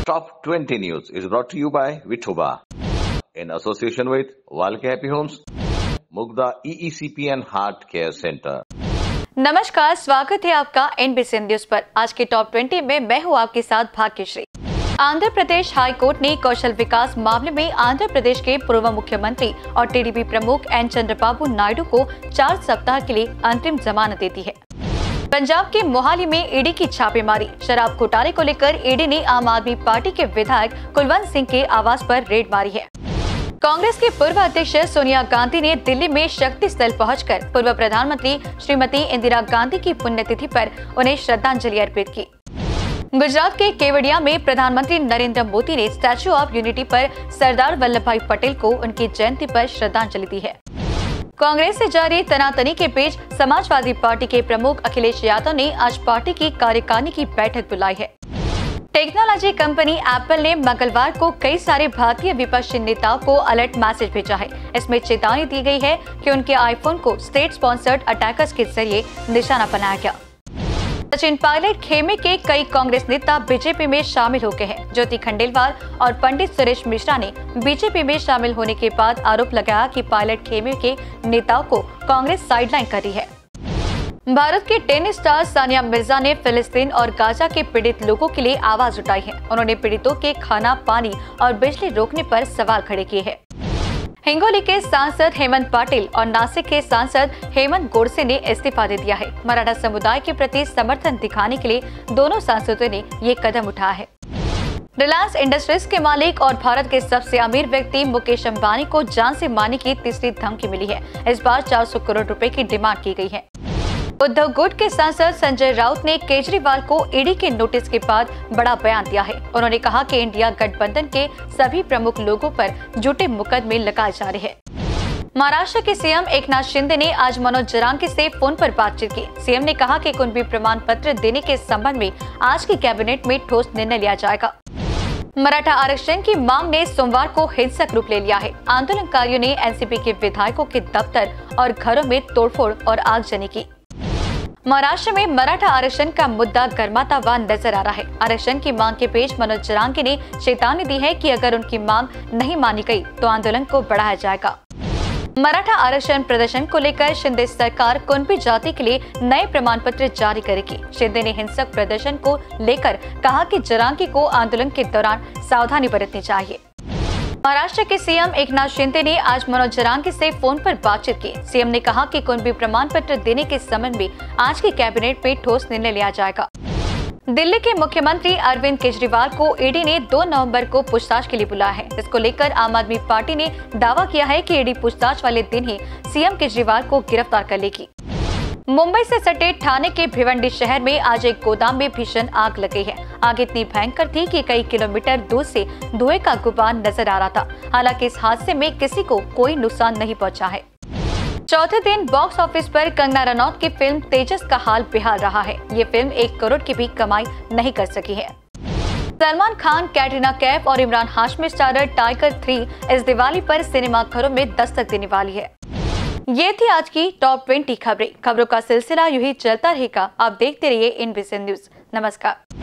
Top 20 News is brought to you by Vithoba in association with Walke Happy Homes, Mugda EECP and Heart Care Center. नमस्कार, स्वागत है आपका NBC news पर। आज के top 20 में मैं हूं आपके साथ भाग्यश्री। आंध्र प्रदेश हाई कोर्ट ने कौशल विकास मामले में आंध्र प्रदेश के पूर्व मुख्यमंत्री और टीडीपी प्रमुख एन चंद्रबाबू नायडू को 4 सप्ताह के लिए अंतरिम जमानत दे दी है। पंजाब के मोहाली में ईडी की छापेमारी। शराब घोटाले को लेकर ईडी ने आम आदमी पार्टी के विधायक कुलवंत सिंह के आवास पर रेड मारी है। कांग्रेस के पूर्व अध्यक्ष सोनिया गांधी ने दिल्ली में शक्ति स्थल पहुंचकर पूर्व प्रधानमंत्री श्रीमती इंदिरा गांधी की पुण्यतिथि पर उन्हें श्रद्धांजलि अर्पित की। गुजरात के केवड़िया में प्रधानमंत्री नरेंद्र मोदी ने स्टैच्यू ऑफ यूनिटी पर सरदार वल्लभ भाई पटेल को उनकी जयंती पर श्रद्धांजलि दी है। कांग्रेस से जारी तनातनी के बीच समाजवादी पार्टी के प्रमुख अखिलेश यादव ने आज पार्टी की कार्यकारिणी की बैठक बुलाई है। टेक्नोलॉजी कंपनी एप्पल ने मंगलवार को कई सारे भारतीय विपक्षी नेताओं को अलर्ट मैसेज भेजा है। इसमें चेतावनी दी गई है कि उनके आईफोन को स्टेट स्पॉन्सर्ड अटैकर्स के जरिए निशाना बनाया गया। सचिन पायलट खेमे के कई कांग्रेस नेता बीजेपी में शामिल हो गए हैं। ज्योति खंडेलवाल और पंडित सुरेश मिश्रा ने बीजेपी में शामिल होने के बाद आरोप लगाया कि पायलट खेमे के नेताओं को कांग्रेस साइडलाइन कर रही है। भारत के टेनिस स्टार सानिया मिर्जा ने फिलिस्तीन और गाजा के पीड़ित लोगों के लिए आवाज उठाई है। उन्होंने पीड़ितों के खाना, पानी और बिजली रोकने पर सवाल खड़े किए हैं। हिंगोली के सांसद हेमंत पाटिल और नासिक के सांसद हेमंत गोडसे ने इस्तीफा दे दिया है। मराठा समुदाय के प्रति समर्थन दिखाने के लिए दोनों सांसदों ने ये कदम उठाया है। रिलायंस इंडस्ट्रीज के मालिक और भारत के सबसे अमीर व्यक्ति मुकेश अंबानी को जान से मारने की तीसरी धमकी मिली है। इस बार 400 करोड़ रुपए की डिमांड की गई है। उद्धव गुट के सांसद संजय राउत ने केजरीवाल को ईडी के नोटिस के बाद बड़ा बयान दिया है। उन्होंने कहा कि इंडिया गठबंधन के सभी प्रमुख लोगों पर झूठे मुकदमे लगाए जा रहे हैं। महाराष्ट्र के सीएम एकनाथ शिंदे ने आज मनोज जरांगे से फोन पर बातचीत की। सीएम ने कहा कि कुंभी प्रमाण पत्र देने के संबंध में आज की कैबिनेट में ठोस निर्णय लिया जाएगा। मराठा आरक्षण की मांग ने सोमवार को हिंसक रूप ले लिया है। आंदोलनकारियों ने एनसीपी के विधायकों के दफ्तर और घरों में तोड़फोड़ और आगजनी की। महाराष्ट्र में मराठा आरक्षण का मुद्दा गर्माता हुआ नजर आ रहा है। आरक्षण की मांग के बीच मनोज जरांगे ने चेतावनी दी है कि अगर उनकी मांग नहीं मानी गई तो आंदोलन को बढ़ाया जाएगा। मराठा आरक्षण प्रदर्शन को लेकर शिंदे सरकार कुंभी जाति के लिए नए प्रमाण पत्र जारी करेगी। शिंदे ने हिंसक प्रदर्शन को लेकर कहा कि जरांगे को आंदोलन के दौरान सावधानी बरतनी चाहिए। महाराष्ट्र के सीएम एकनाथ शिंदे ने आज मनोज जरांगे से फोन पर बातचीत की। सीएम ने कहा कि कुंभी प्रमाण पत्र देने के संबंध में आज की कैबिनेट में ठोस निर्णय लिया जाएगा। दिल्ली के मुख्यमंत्री अरविंद केजरीवाल को ईडी ने 2 नवंबर को पूछताछ के लिए बुलाया है। इसको लेकर आम आदमी पार्टी ने दावा किया है कि ईडी पूछताछ वाले दिन ही सीएम केजरीवाल को गिरफ्तार कर लेगी। मुंबई से सटे ठाणे के भिवंडी शहर में आज एक गोदाम में भीषण आग लग गई है। आग इतनी भयंकर थी कि कई किलोमीटर दूर से धुएं का गुबार नजर आ रहा था। हालांकि इस हादसे में किसी को कोई नुकसान नहीं पहुंचा है। चौथे दिन बॉक्स ऑफिस पर कंगना रनौत की फिल्म तेजस का हाल बेहाल रहा है। ये फिल्म 1 करोड़ की भी कमाई नहीं कर सकी है। सलमान खान, कैटरीना कैफ और इमरान हाशमी स्टारर टाइगर 3 इस दिवाली पर सिनेमाघरों में दस्तक देने वाली है। ये थी आज की टॉप 20 खबरें। खबरों का सिलसिला यूं ही चलता रहेगा। आप देखते रहिए एनबीसी न्यूज। नमस्कार।